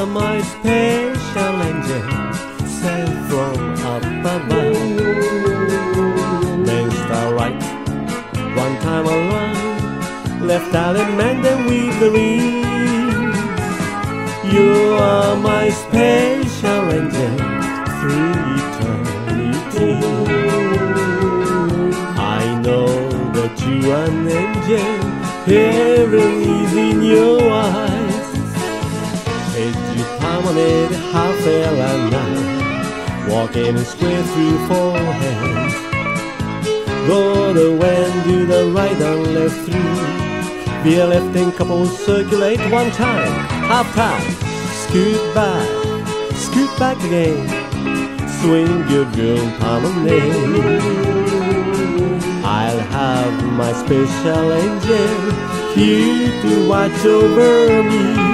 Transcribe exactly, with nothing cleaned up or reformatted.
my special angel, sent from up above. Then star right, one time around, left out and man then weave the ring. You are my special angel through eternity. I know that you are an angel, heaven is in your eyes. Edgy promenade, half a night, walking a square through four hands. Go the way, do the right and left through. Be a left and couples circulate one time, half time. Scoot back, scoot back again. Swing your girl promenade. I'll have my special angel here to watch over me.